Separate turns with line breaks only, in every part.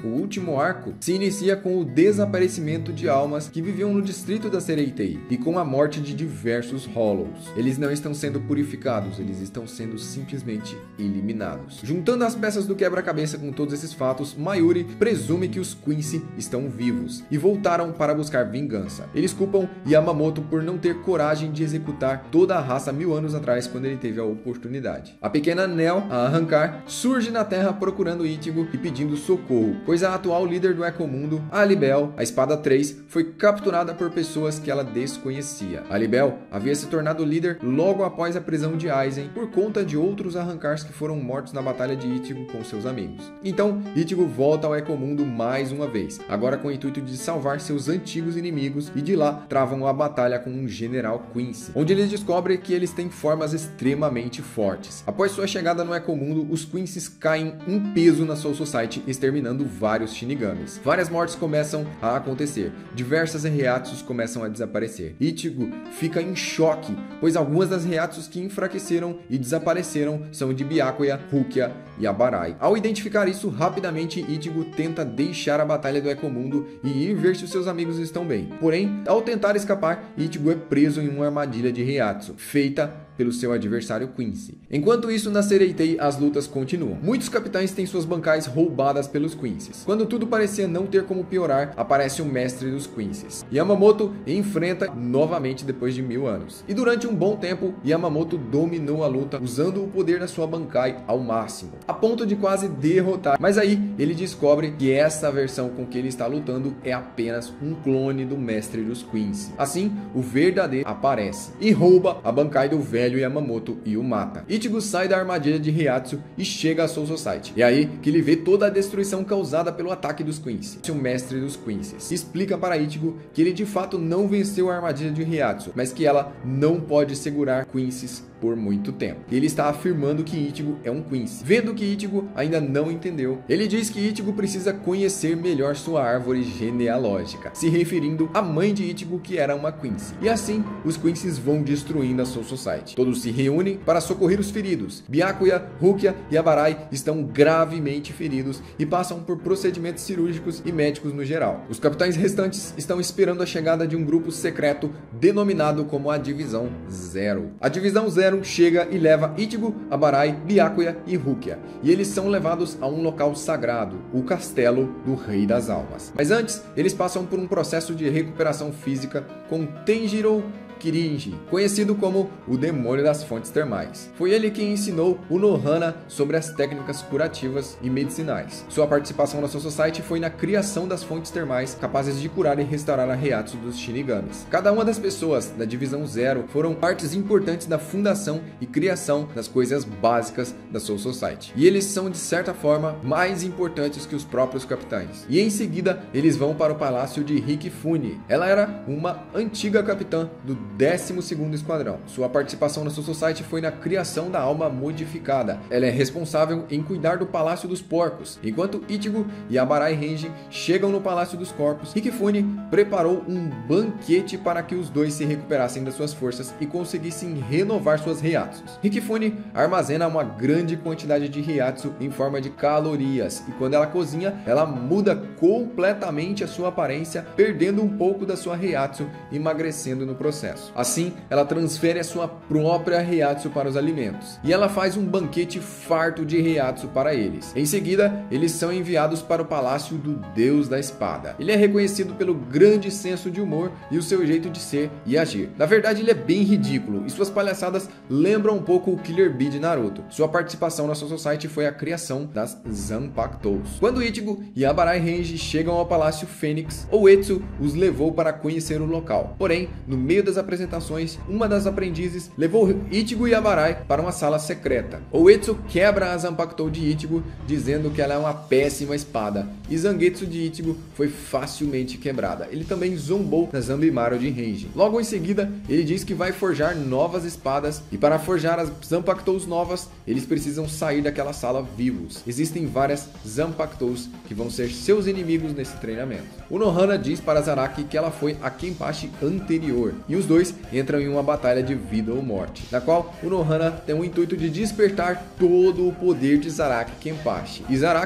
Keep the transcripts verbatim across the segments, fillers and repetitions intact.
último arco se inicia com o desaparecimento de almas que viviam no distrito da Sereitei e com a morte de diversos Hollows. Eles não estão sendo purificados, eles estão sendo simplesmente eliminados. Juntando as peças do quebra-cabeça com todos esses fatos, Mayuri presume que os Quincy estão vivos e voltaram para buscar vingança. Eles culpam Yamamoto por não ter coragem de executar toda a raça mil anos atrás quando ele teve a oportunidade. A pequena Nel, a arrancar, surge na Terra procurando Ichigo e pedindo socorro, pois a atual líder do Ecomundo, a Alibel, a Espada três, foi capturada por pessoas que ela desconhecia. A Alibel havia se tornado líder logo após a prisão de Aizen por conta de outros arrancars que foram mortos na batalha de Ichigo com seus amigos. Então, Ichigo volta ao Ecomundo mais uma vez, agora com o intuito de salvar seus antigos inimigos, e de lá travam a batalha com um General Quincy, onde eles descobrem que eles têm formas extremamente fortes. Após sua chegada no Ecomundo, os Quincy's caem em peso na Soul Society, exterminando vários Shinigamis. Várias mortes começam a acontecer, diversas Heiatsus começam a desaparecer. Ichigo fica em choque, pois algumas das Heiatsus que enfraqueceram e desapareceram são de Byakuya, Rukia e Abarai. Ao identificar isso rapidamente, Ichigo tenta deixar a batalha do Ecomundo e ir ver se os seus amigos estão bem. Porém, ao tentar escapar, Ichigo é preso em uma armadilha de Heiatsu, feita pelo seu adversário Quincy. Enquanto isso, na Sereitei, as lutas continuam. Muitos capitães têm suas bancais roubadas pelos Quincy's. Quando tudo parecia não ter como piorar, aparece o mestre dos Quincy's. Yamamoto enfrenta novamente depois de mil anos. E durante um bom tempo, Yamamoto dominou a luta, usando o poder da sua bancai ao máximo, a ponto de quase derrotar. Mas aí, ele descobre que essa versão com que ele está lutando é apenas um clone do mestre dos Quincy. Assim, o verdadeiro aparece e rouba a bancai do velho Yamamoto e o mata. Ichigo sai da armadilha de Heiatsu e chega à Soul Society. É aí que ele vê toda a destruição causada pelo ataque dos Quincy. O mestre dos Quincy explica para Ichigo que ele de fato não venceu a armadilha de Heiatsu, mas que ela não pode segurar Quincy por muito tempo. Ele está afirmando que Ichigo é um Quincy. Vendo que Ichigo ainda não entendeu, ele diz que Ichigo precisa conhecer melhor sua árvore genealógica, se referindo à mãe de Ichigo, que era uma Quincy. E assim, os Quincy's vão destruindo a Soul Society. Todos se reúnem para socorrer os feridos. Byakuya, Rukia e Abarai estão gravemente feridos e passam por procedimentos cirúrgicos e médicos no geral. Os capitães restantes estão esperando a chegada de um grupo secreto denominado como a Divisão Zero. A Divisão Zero chega e leva Ichigo, Abarai, Byakuya e Rukia, e eles são levados a um local sagrado, o Castelo do Rei das Almas. Mas antes, eles passam por um processo de recuperação física com Tenjiro Kirinji, conhecido como o Demônio das Fontes Termais. Foi ele quem ensinou o Nohana sobre as técnicas curativas e medicinais. Sua participação na Soul Society foi na criação das fontes termais capazes de curar e restaurar a Heiatsu dos Shinigamis. Cada uma das pessoas da Divisão Zero foram partes importantes da fundação e criação das coisas básicas da Soul Society. E eles são, de certa forma, mais importantes que os próprios capitães. E em seguida, eles vão para o palácio de Hikifune. Ela era uma antiga capitã do décimo segundo Esquadrão. Sua participação na Soul Society foi na criação da alma modificada. Ela é responsável em cuidar do Palácio dos Porcos. Enquanto Ichigo e Abarai Renji chegam no Palácio dos Corpos, Hikifune preparou um banquete para que os dois se recuperassem das suas forças e conseguissem renovar suas Heiatsus. Hikifune armazena uma grande quantidade de Heiatsu em forma de calorias, e quando ela cozinha, ela muda completamente a sua aparência, perdendo um pouco da sua Heiatsu, emagrecendo no processo. Assim, ela transfere a sua própria Heiatsu para os alimentos, e ela faz um banquete farto de Heiatsu para eles. Em seguida, eles são enviados para o Palácio do Deus da Espada. Ele é reconhecido pelo grande senso de humor e o seu jeito de ser e agir. Na verdade, ele é bem ridículo, e suas palhaçadas lembram um pouco o Killer Bee de Naruto. Sua participação na Soul Society foi a criação das Zanpakutos. Quando Ichigo e Abarai Renji chegam ao Palácio Fênix, Oetsu os levou para conhecer o local. Porém, no meio das apresentações, uma das aprendizes levou Ichigo e Abarai para uma sala secreta. Oetsu quebra a Zanpakutou de Ichigo, dizendo que ela é uma péssima espada, e Zangetsu de Ichigo foi facilmente quebrada. Ele também zombou da Zanbimaru de Renji. Logo em seguida, ele diz que vai forjar novas espadas, e para forjar as Zanpakutous novas, eles precisam sair daquela sala vivos. Existem várias Zanpakutous que vão ser seus inimigos nesse treinamento. O Nohana diz para Zaraki que ela foi a Kenpachi anterior, e os dois entram em uma batalha de vida ou morte, na qual o Nohana tem o intuito de despertar todo o poder de Zaraki Kenpachi. E Zaraki,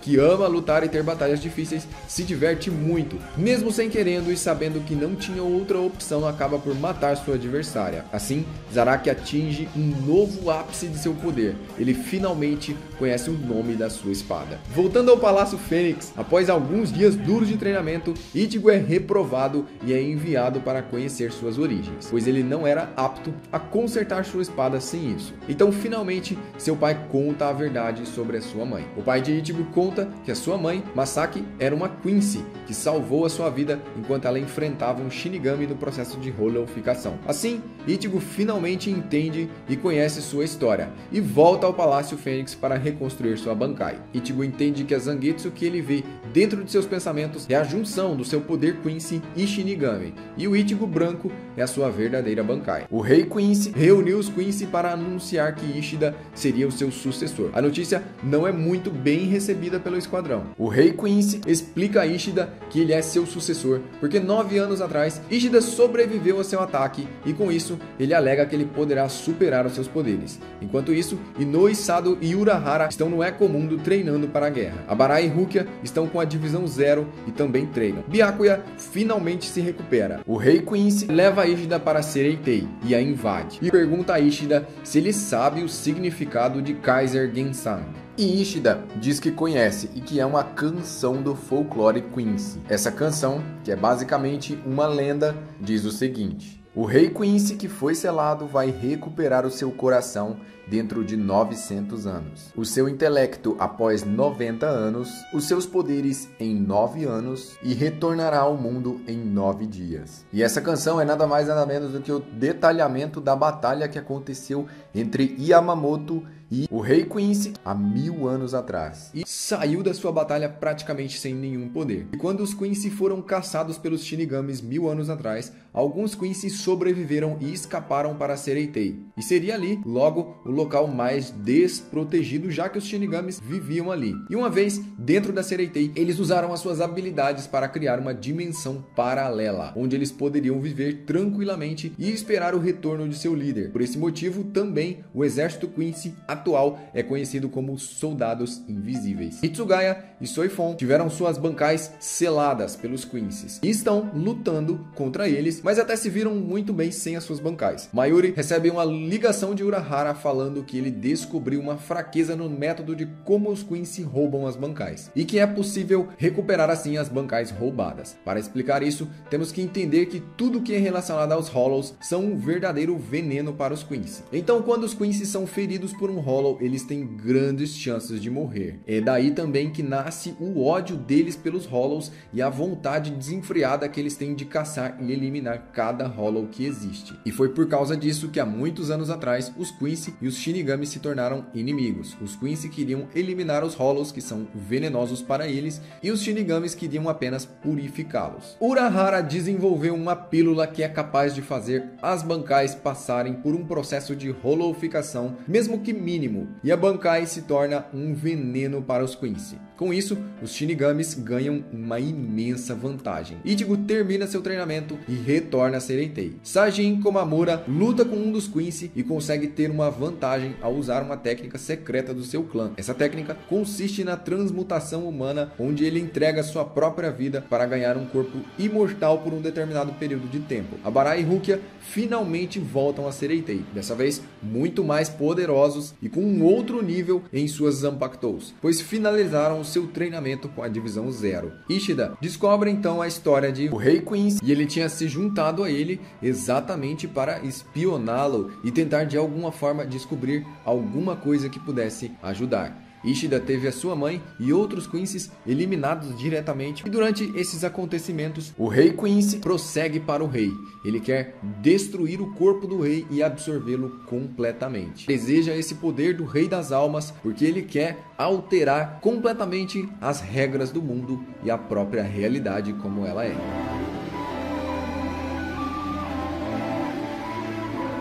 que ama lutar e ter batalhas difíceis, se diverte muito, mesmo sem querendo e sabendo que não tinha outra opção, acaba por matar sua adversária. Assim, Zaraki atinge um novo ápice de seu poder. Ele finalmente conhece o nome da sua espada. Voltando ao Palácio Fênix, após alguns dias duros de treinamento, Ichigo é reprovado e é enviado para conhecer suas origens, pois ele não era apto a consertar sua espada sem isso. Então, finalmente, seu pai conta a verdade sobre a sua mãe. O pai de Ichigo conta que a sua mãe, Masaki, era uma Quincy que salvou a sua vida enquanto ela enfrentava um Shinigami no processo de hollowificação. Assim, Ichigo finalmente entende e conhece sua história e volta ao Palácio Fênix para reconstruir sua Bankai. Ichigo entende que a Zangetsu que ele vê dentro de seus pensamentos é a junção do seu poder Quincy e Shinigami, e o Ichigo branco é a sua verdadeira Bankai. O rei Quincy reuniu os Quincy para anunciar que Ishida seria o seu sucessor. A notícia não é muito bem recebida pelo esquadrão. O rei Quincy explica a Ishida que ele é seu sucessor, porque nove anos atrás Ishida sobreviveu a seu ataque e com isso ele alega que ele poderá superar os seus poderes. Enquanto isso, Inoue, Sado e Urahara estão no Eco Mundo treinando para a guerra. Abarai e Rukia estão com a divisão zero e também treinam. Byakuya finalmente se recupera. O rei Quincy leva Ishida para Sereitei e a invade e pergunta a Ishida se ele sabe o significado de Kaiser Gensang. E Ishida diz que conhece e que é uma canção do folclore Quincy. Essa canção, que é basicamente uma lenda, diz o seguinte: o rei Quincy que foi selado vai recuperar o seu coração dentro de novecentos anos, o seu intelecto após noventa anos, os seus poderes em nove anos e retornará ao mundo em nove dias. E essa canção é nada mais nada menos do que o detalhamento da batalha que aconteceu entre Yamamoto e o rei Quincy há mil anos atrás, e saiu da sua batalha praticamente sem nenhum poder. E quando os Quincy foram caçados pelos Shinigamis mil anos atrás, alguns Quincy sobreviveram e escaparam para Sereitei, e seria ali logo o local mais desprotegido, já que os Shinigamis viviam ali. E uma vez dentro da Sereitei, eles usaram as suas habilidades para criar uma dimensão paralela, onde eles poderiam viver tranquilamente e esperar o retorno de seu líder. Por esse motivo, também o exército Quincy atual é conhecido como Soldados Invisíveis. Hitsugaya e Soifon tiveram suas bancais seladas pelos Quincy's e estão lutando contra eles, mas até se viram muito bem sem as suas bancais. Mayuri recebe uma ligação de Urahara falando que ele descobriu uma fraqueza no método de como os Quincy roubam as bancais e que é possível recuperar assim as bancais roubadas. Para explicar isso, temos que entender que tudo que é relacionado aos Hollows são um verdadeiro veneno para os Quincy. Então, quando os Quincy são feridos por um Hollow, eles têm grandes chances de morrer. É daí também que nasce o ódio deles pelos Hollows e a vontade desenfreada que eles têm de caçar e eliminar cada Hollow que existe. E foi por causa disso que há muitos anos atrás os Quincy e os Shinigami se tornaram inimigos. Os Quincy queriam eliminar os Hollows, que são venenosos para eles, e os Shinigamis queriam apenas purificá-los. Urahara desenvolveu uma pílula que é capaz de fazer as bancais passarem por um processo de hollowificação, mesmo que mínimo, e a Bankai se torna um veneno para os Quincy. Com isso, os Shinigamis ganham uma imensa vantagem. Ichigo termina seu treinamento e retorna a Sereitei. Sajin Komamura luta com um dos Quincy e consegue ter uma vantagem ao usar uma técnica secreta do seu clã. Essa técnica consiste na transmutação humana, onde ele entrega sua própria vida para ganhar um corpo imortal por um determinado período de tempo. Abarai e Rukia finalmente voltam a Sereitei, dessa vez muito mais poderosos e com um outro nível em suas Zanpakutos, pois finalizaram o seu treinamento com a divisão zero. Ishida descobre então a história de o rei Quincy e ele tinha se juntado a ele exatamente para espioná-lo e tentar de alguma forma descobrir alguma coisa que pudesse ajudar. Ishida teve a sua mãe e outros Quincy's eliminados diretamente, e durante esses acontecimentos, o rei Quincy prossegue para o rei. Ele quer destruir o corpo do rei e absorvê-lo completamente. Deseja esse poder do rei das almas, porque ele quer alterar completamente as regras do mundo e a própria realidade como ela é.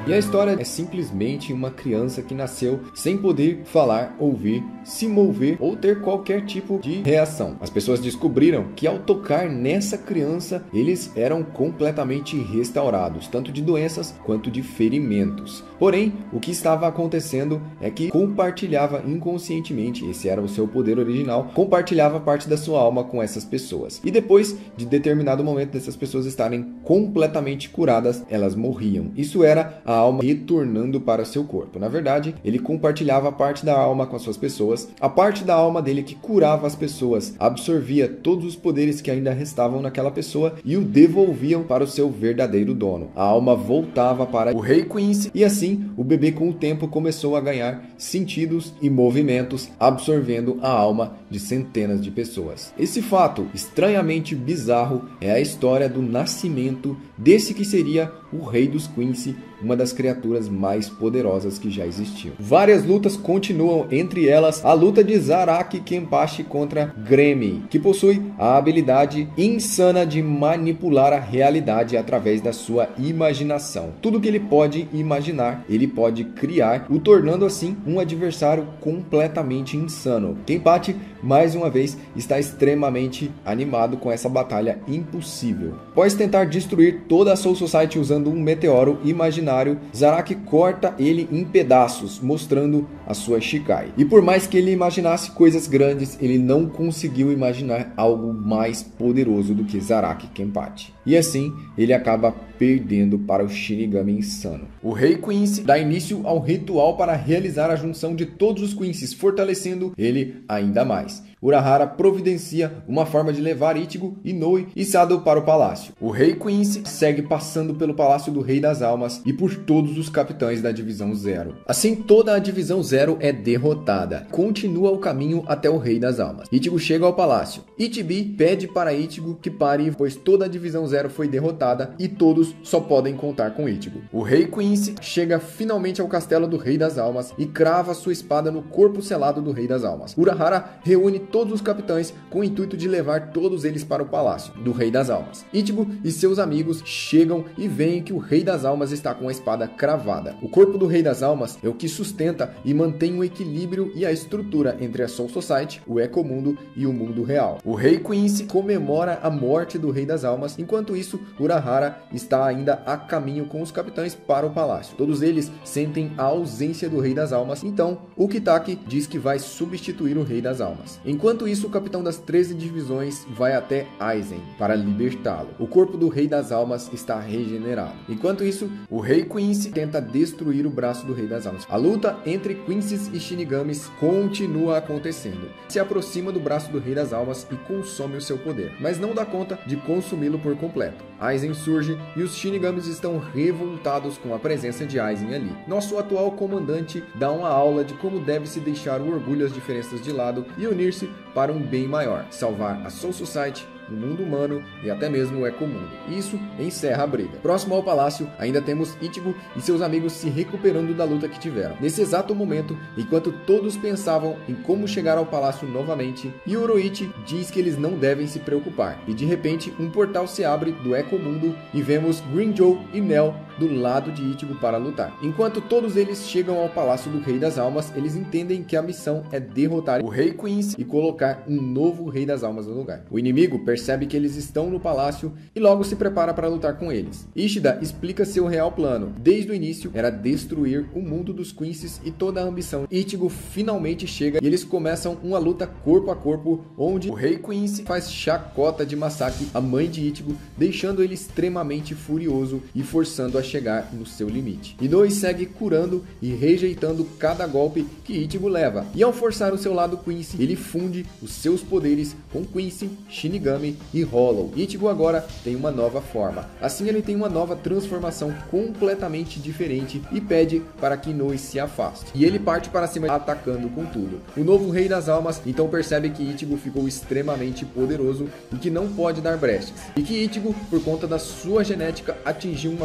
E a história é simplesmente uma criança que nasceu sem poder falar, ouvir, se mover ou ter qualquer tipo de reação. As pessoas descobriram que ao tocar nessa criança, eles eram completamente restaurados, tanto de doenças quanto de ferimentos. Porém, o que estava acontecendo é que compartilhava inconscientemente, esse era o seu poder original, compartilhava parte da sua alma com essas pessoas. E depois de determinado momento dessas pessoas estarem completamente curadas, elas morriam. Isso era a alma retornando para o seu corpo. Na verdade, ele compartilhava parte da alma com as suas pessoas. A parte da alma dele que curava as pessoas absorvia todos os poderes que ainda restavam naquela pessoa e o devolviam para o seu verdadeiro dono. A alma voltava para o Rei Quincy e assim o bebê com o tempo começou a ganhar sentidos e movimentos, absorvendo a alma de centenas de pessoas. Esse fato estranhamente bizarro é a história do nascimento desse que seria o Rei dos Quincy, uma das criaturas mais poderosas que já existiu. Várias lutas continuam, entre elas a luta de Zaraki Kenpachi contra Gremmy, que possui a habilidade insana de manipular a realidade através da sua imaginação. Tudo que ele pode imaginar, ele pode criar, o tornando assim um adversário completamente insano. Kenpachi, mais uma vez, está extremamente animado com essa batalha impossível. Após tentar destruir toda a Soul Society usando um meteoro imaginário, Zaraki corta ele em pedaços, mostrando a sua Shikai. E por mais que ele imaginasse coisas grandes, ele não conseguiu imaginar algo mais poderoso do que Zaraki Kenpachi. E assim, ele acaba perdendo para o Shinigami insano. O Rei Quincy dá início ao ritual para realizar a junção de todos os Quincy's, fortalecendo ele ainda mais. Urahara providencia uma forma de levar Ichigo, Inoue e Sado para o palácio. O Rei Quincy segue passando pelo palácio do Rei das Almas e por todos os capitães da Divisão Zero. Assim, toda a Divisão Zero é derrotada. Continua o caminho até o Rei das Almas. Ichigo chega ao palácio. Ichibi pede para Ichigo que pare, pois toda a Divisão Zero foi derrotada e todos só podem contar com Ichigo. O Rei Quincy chega finalmente ao castelo do Rei das Almas e crava sua espada no corpo selado do Rei das Almas. Urahara reúne todos os capitães com o intuito de levar todos eles para o palácio do Rei das Almas. Ichigo e seus amigos chegam e veem que o Rei das Almas está com a espada cravada. O corpo do Rei das Almas é o que sustenta e mantém o equilíbrio e a estrutura entre a Soul Society, o Ecomundo e o mundo real. O Rei Quincy comemora a morte do Rei das Almas, enquanto isso Urahara está ainda a caminho com os capitães para o palácio. Todos eles sentem a ausência do Rei das Almas, então o Kitaki diz que vai substituir o Rei das Almas. Enquanto isso, o capitão das treze divisões vai até Aizen para libertá-lo. O corpo do Rei das Almas está regenerado. Enquanto isso, o Rei Quincy tenta destruir o braço do Rei das Almas. A luta entre Quincy's e Shinigamis continua acontecendo. Se aproxima do braço do Rei das Almas e consome o seu poder, mas não dá conta de consumi-lo por completo. Aizen surge e os Shinigamis estão revoltados com a presença de Aizen ali. Nosso atual comandante dá uma aula de como deve se deixar o orgulho e as diferenças de lado e unir-se para um bem maior, salvar a Soul Society, o mundo humano e até mesmo o Ecomundo. Isso encerra a briga. Próximo ao palácio, ainda temos Ichigo e seus amigos se recuperando da luta que tiveram. Nesse exato momento, enquanto todos pensavam em como chegar ao palácio novamente, Yoruichi diz que eles não devem se preocupar. E de repente, um portal se abre do Ecomundo e vemos Grimmjow e Nel do lado de Ichigo para lutar. Enquanto todos eles chegam ao palácio do Rei das Almas, eles entendem que a missão é derrotar o Rei Quincy e colocar um novo Rei das Almas no lugar. O inimigo percebe que eles estão no palácio e logo se prepara para lutar com eles. Ishida explica seu real plano. Desde o início era destruir o mundo dos Quincy's e toda a ambição. Ichigo finalmente chega e eles começam uma luta corpo a corpo, onde o Rei Quincy faz chacota de Masaki, a mãe de Ichigo, deixando ele extremamente furioso e forçando a chegar no seu limite. Inoue segue curando e rejeitando cada golpe que Ichigo leva. E ao forçar o seu lado Quincy, ele funde os seus poderes com Quincy, Shinigami e Hollow. Ichigo agora tem uma nova forma. Assim ele tem uma nova transformação completamente diferente e pede para que Inoue se afaste. E ele parte para cima atacando com tudo. O novo Rei das Almas então percebe que Ichigo ficou extremamente poderoso e que não pode dar brechas. E que Ichigo, por conta da sua genética, atingiu uma forma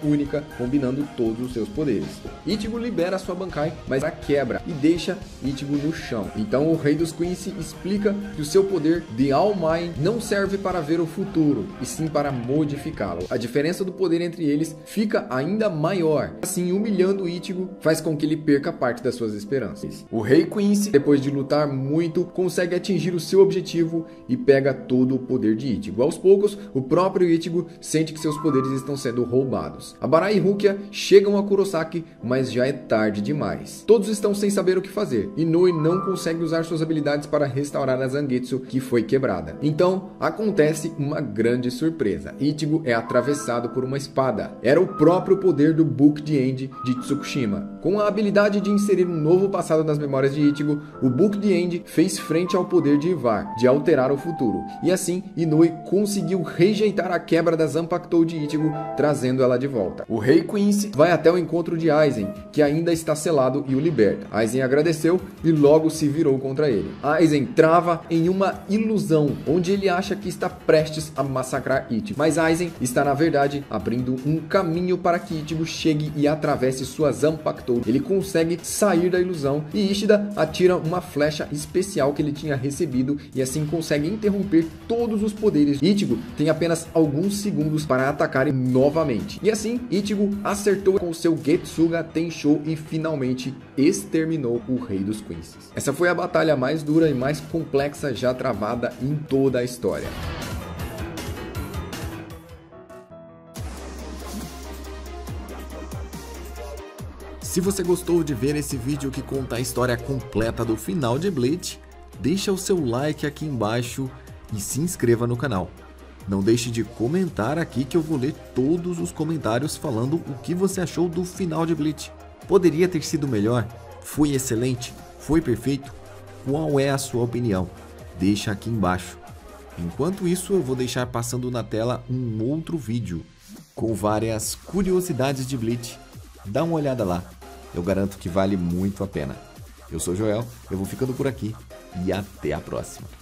única, combinando todos os seus poderes. Ichigo libera sua Bankai, mas a quebra e deixa Ichigo no chão. Então o Rei dos Quincy explica que o seu poder de All Might não serve para ver o futuro, e sim para modificá-lo. A diferença do poder entre eles fica ainda maior. Assim, humilhando Ichigo faz com que ele perca parte das suas esperanças. O Rei Quincy, depois de lutar muito, consegue atingir o seu objetivo e pega todo o poder de Ichigo. Aos poucos, o próprio Ichigo sente que seus poderes estão sendo roubados. Abarai e Rukia chegam a Kurosaki, mas já é tarde demais. Todos estão sem saber o que fazer. Inoue não consegue usar suas habilidades para restaurar a Zangetsu, que foi quebrada. Então, acontece uma grande surpresa. Ichigo é atravessado por uma espada. Era o próprio poder do Book the End de Tsukushima. Com a habilidade de inserir um novo passado nas memórias de Ichigo, o Book the End fez frente ao poder de Ivar, de alterar o futuro. E assim, Inoue conseguiu rejeitar a quebra da Zanpakutou de Ichigo, trazendo ela de volta. O Rei Quincy vai até o encontro de Aizen, que ainda está selado, e o liberta. Aizen agradeceu e logo se virou contra ele. Aizen trava em uma ilusão, onde ele acha que está prestes a massacrar Ichigo. Mas Aizen está na verdade abrindo um caminho para que Ichigo chegue e atravesse sua Zanpakutou. Ele consegue sair da ilusão e Ishida atira uma flecha especial que ele tinha recebido e assim consegue interromper todos os poderes. Ichigo tem apenas alguns segundos para atacar novamente. E assim, Ichigo acertou com seu Getsuga Tenshou e finalmente exterminou o Rei dos Quincy. Essa foi a batalha mais dura e mais complexa já travada em toda a história. Se você gostou de ver esse vídeo que conta a história completa do final de Bleach, deixa o seu like aqui embaixo e se inscreva no canal. Não deixe de comentar aqui que eu vou ler todos os comentários falando o que você achou do final de Bleach. Poderia ter sido melhor? Foi excelente? Foi perfeito? Qual é a sua opinião? Deixa aqui embaixo. Enquanto isso, eu vou deixar passando na tela um outro vídeo com várias curiosidades de Bleach. Dá uma olhada lá. Eu garanto que vale muito a pena. Eu sou o Joel, eu vou ficando por aqui e até a próxima.